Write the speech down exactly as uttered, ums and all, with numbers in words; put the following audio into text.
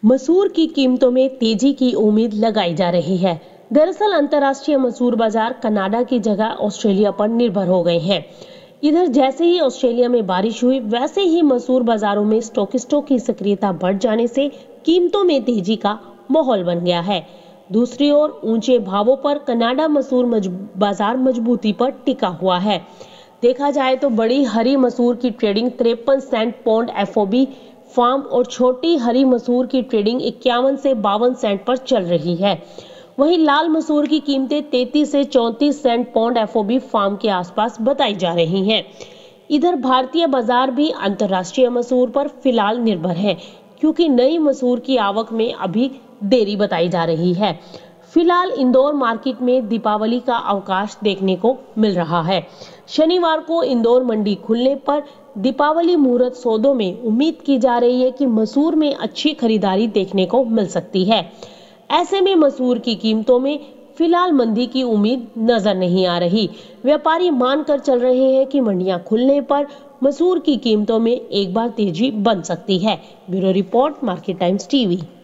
मसूर की कीमतों में तेजी की उम्मीद लगाई जा रही है। दरअसल अंतर्राष्ट्रीय मसूर बाजार कनाडा की जगह ऑस्ट्रेलिया पर निर्भर हो गए हैं। इधर जैसे ही ऑस्ट्रेलिया में बारिश हुई, वैसे ही मसूर बाजारों में स्टॉकिस्टों की सक्रियता बढ़ जाने से कीमतों में तेजी का माहौल बन गया है। दूसरी ओर ऊंचे भावों पर कनाडा मसूर मज... बाजार मजबूती पर टिका हुआ है। देखा जाए तो बड़ी हरी मसूर की ट्रेडिंग तिरपन सेंट पौंड एफओबी फार्म और छोटी हरी मसूर की ट्रेडिंग इक्यावन से बावन सेंट पर चल रही है। वहीं लाल मसूर की कीमतें तैंतीस से चौंतीस सेंट पौंड एफओबी फार्म के आसपास बताई जा रही हैं। इधर भारतीय बाजार भी अंतर्राष्ट्रीय मसूर पर फिलहाल निर्भर है, क्योंकि नई मसूर की आवक में अभी देरी बताई जा रही है। फिलहाल इंदौर मार्केट में दीपावली का अवकाश देखने को मिल रहा है। शनिवार को इंदौर मंडी खुलने पर दीपावली मुहूर्त सौदों में उम्मीद की जा रही है कि मसूर में अच्छी खरीदारी देखने को मिल सकती है। ऐसे में मसूर की कीमतों में फिलहाल मंदी की उम्मीद नजर नहीं आ रही। व्यापारी मानकर चल रहे हैं कि मंडियां खुलने पर मसूर की कीमतों में एक बार तेजी बन सकती है। Bureau report, market times TV.